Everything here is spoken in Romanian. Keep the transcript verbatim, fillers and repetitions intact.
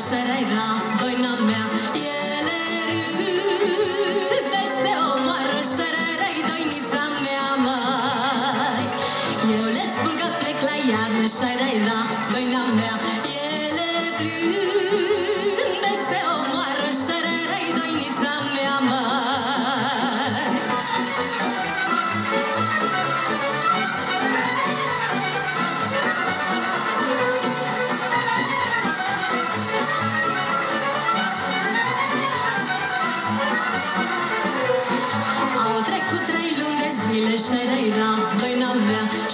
șereira, doina mea, ele râde, se omoară șererei, doinița mea, măi. Eu le spun că plec la iarnă, șereira, doina mea, ele plânde, se omoară șererei, doinița mea, măi. Au trecut trei luni de zile, șereira, doina mea,